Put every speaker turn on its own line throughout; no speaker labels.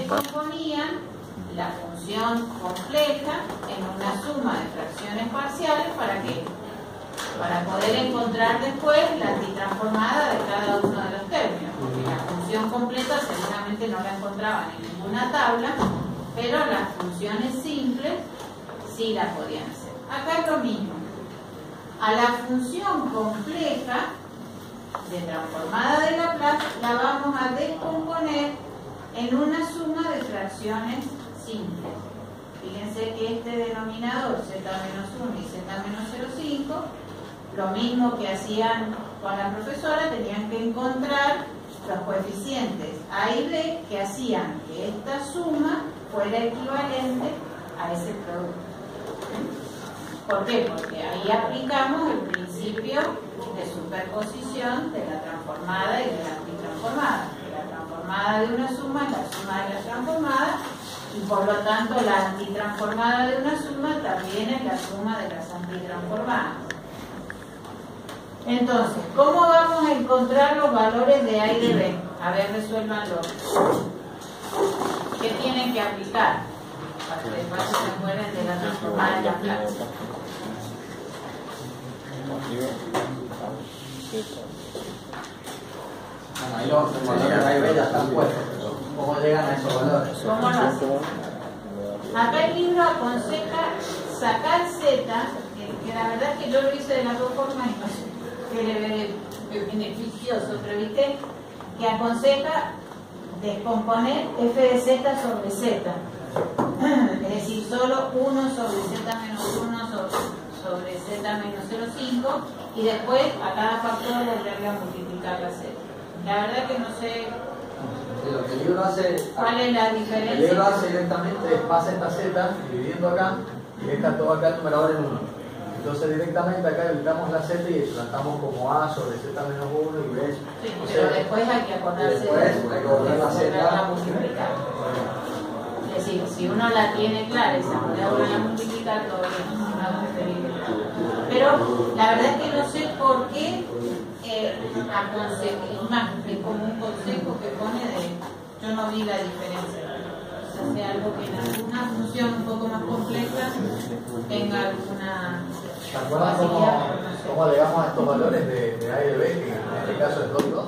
descomponían la función compleja en una suma de fracciones parciales. ¿Para qué? Para poder encontrar después la antitransformada de cada uno de los términos, porque la función completa seguramente no la encontraban en ninguna tabla, pero las funciones simples sí la podían hacer. Acá es lo mismo. A la función compleja de transformada de Laplace la vamos a descomponer en una suma de fracciones simples. Fíjense que este denominador z-1 y z-0,5, lo mismo que hacían con la profesora, tenían que encontrar los coeficientes A y B que hacían que esta suma fuera equivalente a ese producto. ¿Por qué? Porque ahí aplicamos el principio de superposición de la transformada y de la antitransformada. La transformada de una suma es la suma de la transformada, y por lo tanto la antitransformada de una suma también es la suma de las antitransformadas. Entonces, ¿cómo vamos a encontrar los valores de A y de B? A ver, resuélvanlo. ¿Qué tienen que aplicar? Para que después se acuerden de la transformada de la clase.
Ahí los valores A y B ya están puestos. ¿Cómo llegan a esos valores?
¿Cómo lo hacen? Acá el libro aconseja sacar Z, que la verdad es que yo lo hice de las dos formas y no sé qué le ve beneficioso, pero viste que aconseja descomponer f de z sobre z, es decir, solo 1 sobre z menos 1 sobre z menos 0,5, y después a cada factor le voy a multiplicar la z. La verdad que no sé
lo que el libro hace,
cuál es la diferencia.
El libro hace directamente, pasa esta z dividiendo acá y deja todo acá el numerador en 1. Entonces directamente acá le damos la z y tratamos como a sobre z menos 1 y b.
Sí, pero después hay que acordarse
de volver la z.
Multiplicar. Es decir, si uno la tiene clara y se puede volver a multiplicar, todo bien, no es preferible. Pero la verdad es que no sé por qué es más, es como un consejo que pone de yo no vi la diferencia. O sea, algo que en alguna función un poco más compleja tenga alguna.
¿Se acuerdan cómo llegamos a estos valores de A y de B, que en este caso es 2 y 2?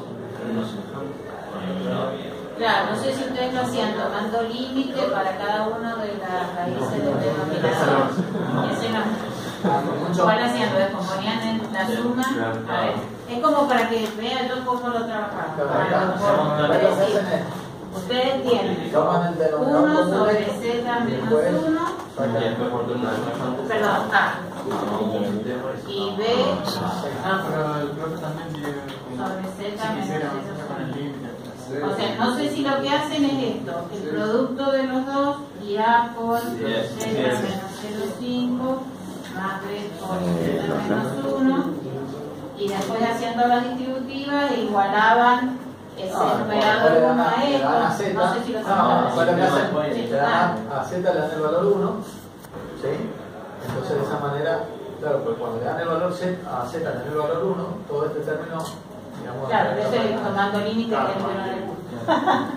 Claro, no sé si ustedes lo hacían tomando límite para cada uno de las raíces del denominador. Ese no. ¿Cuál hacían? ¿Lo descomponían en la suma? A ver, es como para que vean yo cómo lo trabajaba. Ustedes tienen 1 sobre z menos 1, perdón, A, y B sobre z menos 0,5. O sea, no sé si lo que hacen es esto, el producto de los dos, y A por z menos 0,5 más B por z menos 1, y después haciendo las distributivas igualaban ese numerador 1 a esto. No sé si lo saben.
Te dan a z, le dan el valor 1, ¿sí? Entonces de esa manera, claro, pues cuando le dan el valor z, a z le dan el valor 1, todo este término, digamos.
Claro, yo estoy tomando límite que no le gusta.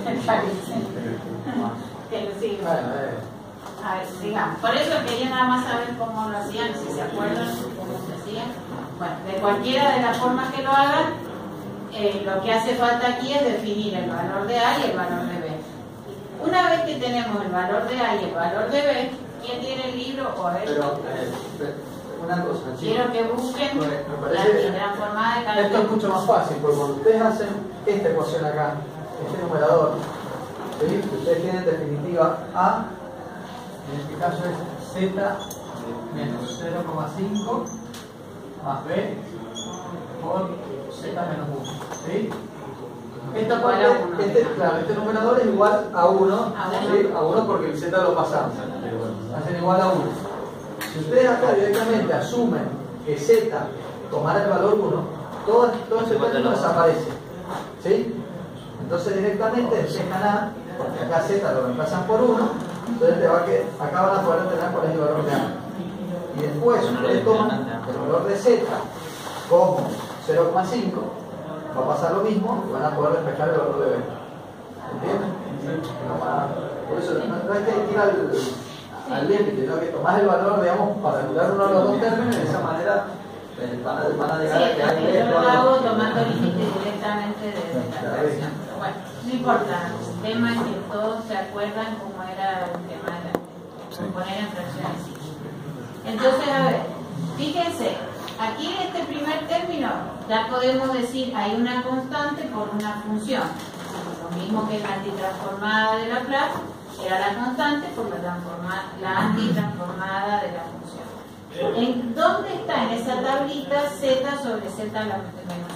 Que lo siga. A ver, sigamos. Por eso quería nada más saber cómo lo hacían, si se acuerdan cómo se hacía. Bueno, de cualquiera de las formas que lo hagan, lo que hace falta aquí es definir el valor de A y el valor de B. Una vez que tenemos el valor de A y el valor de B, ¿quién tiene el libro? O a ver,
una cosa,
quiero que busquen la antitransformada de cada
esto es mucho más fácil, porque cuando ustedes hacen esta ecuación acá, este numerador, ¿sí? Ustedes tienen en definitiva A, en este caso es Z menos 0,5 más B por Z menos 1, ¿sí? Esta parte, este numerador es igual a 1, ¿sí? A 1 porque el Z lo pasamos, hacen igual a 1. Si ustedes acá directamente asumen que Z tomará el valor 1, todo ese término desaparece, ¿sí? Entonces directamente despejan A, porque acá Z lo reemplazan por 1, entonces acá van a poder tener cuál es el valor de A. Y después ustedes toman el valor de Z como 0,5, va a pasar lo mismo y van a poder despejar el valor de B. ¿Entienden? Por eso no hay que ir al límite, sino que tomás el valor, digamos, para anular uno de los dos términos y de esa manera van a llegar a que hay
yo lo hago tomando el límite directamente de la fracción. Pero bueno, no importa, el tema es que todos se acuerdan cómo era el tema de poner en fracciones. Entonces, a ver, fíjense, aquí en este primer término ya podemos decir hay una constante por una función. Lo mismo que la antitransformada de Laplace era la constante por la antitransformada de la función. ¿En dónde está en esa tablita z sobre z a la menos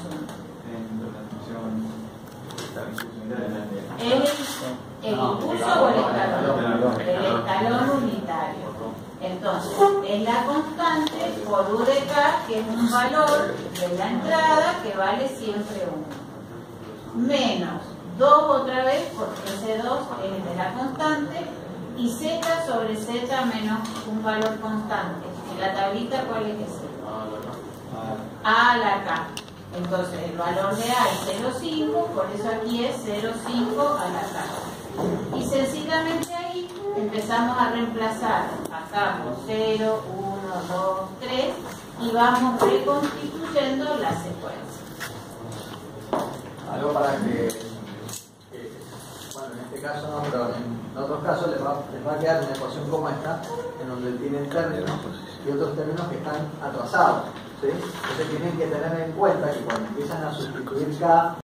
1? ¿Es el impulso o el escalón? El escalón unitario. Entonces, es la constante por u de k, que es un valor de la entrada que vale siempre 1. Menos 2 otra vez, porque ese 2 es el de la constante, y z sobre z menos un valor constante. En la tablita, ¿cuál es ese? A a la k. Entonces, el valor de a es 0,5, por eso aquí es 0,5 a la k. Y sencillamente ahí empezamos a reemplazar. Sacamos 0, 1, 2, 3 y vamos reconstituyendo la secuencia.
Algo para que bueno, en este caso no, pero en otros casos les va a quedar una ecuación como esta, en donde tienen términos y otros términos que están atrasados, ¿sí? Entonces tienen que tener en cuenta que cuando empiezan a sustituir k